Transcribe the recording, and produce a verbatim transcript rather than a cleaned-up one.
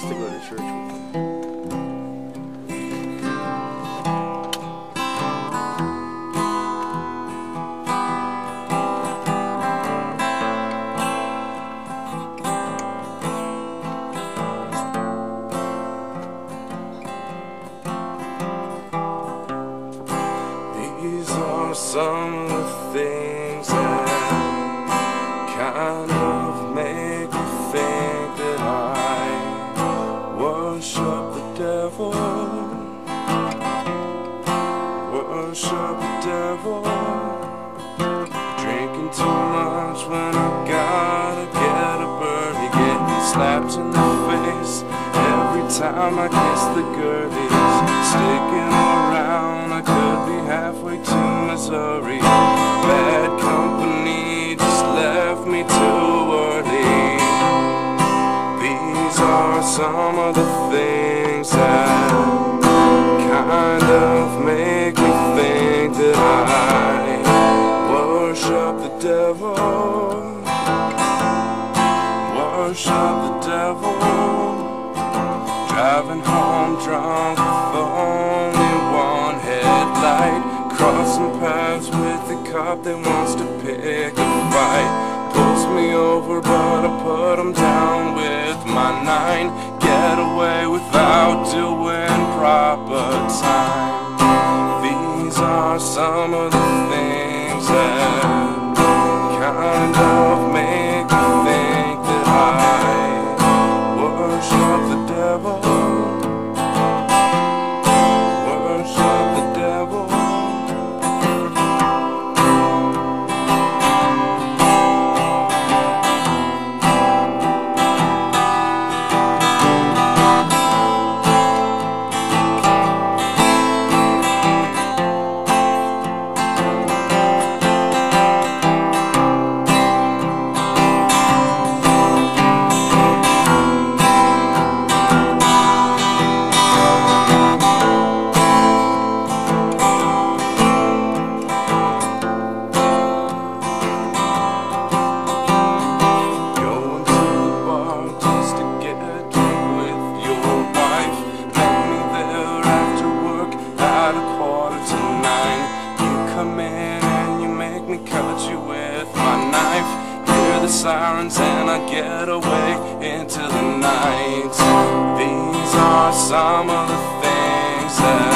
to go to church with him. These are some of the things that kind of make me think that I worship the devil, worship the devil. Drinking too much when I gotta get a birdie, getting slapped in the face every time I kiss the girlies. Sticking around, I could be halfway to Missouri. Bad company just left me too early. These are some of the things that kind of make me think that I worship the devil, worship the devil. Driving home drunk with only one headlight, crossing paths with a cop that wants to pick a fight. Pulls me over but I put him down with my nine. Get away without doing proper time. These are some of the things that kind of make me think that I worship the devil, worship the devil. Sirens and I get away into the night. These are some of the things that